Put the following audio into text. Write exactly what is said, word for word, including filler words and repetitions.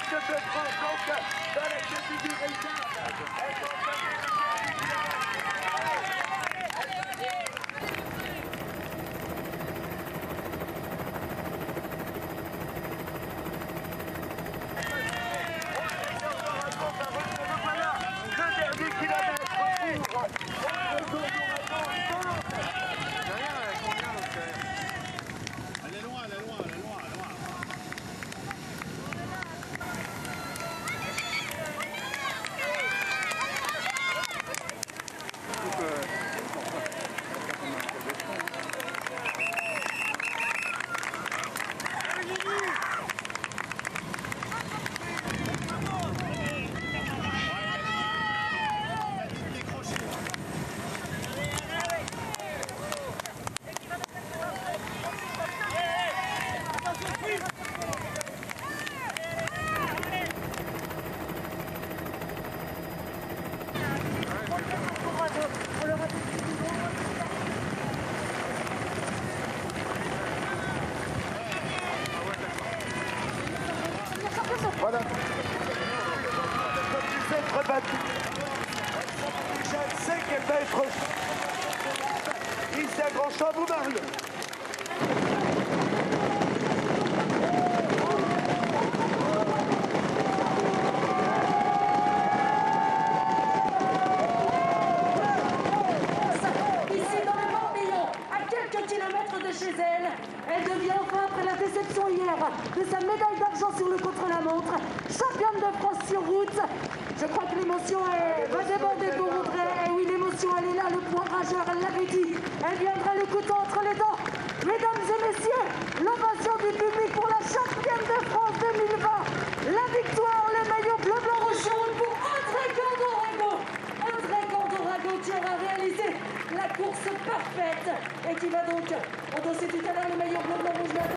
championne de France, donc dans la catégorie voilà, le dernier kilomètre pour Elle est loin, elle est loin, elle est loin, elle est loin. Voilà. Être rebattue. Je sais qu'elle va être. Ici à Grand-Champ, vous Mario. De chez elle, elle devient enfin, après la déception hier de sa médaille d'argent sur le contre-la-montre, championne de France sur route. Je crois que l'émotion va déborder pour Audrey. Et oui, l'émotion, elle est là, le point rageur, elle l'avait dit. Elle viendra le couteau entre les dents. Mesdames et messieurs, l'ovation du public pour la championne de France deux mille vingt. La victoire, le maillot bleu, blanc, rouge, jaune pour Audrey Gordorago. Audrey Gordorago qui aura réalisé la course parfaite et qui va donc endosser tout à l'heure le maillot bleu, blanc, rouge.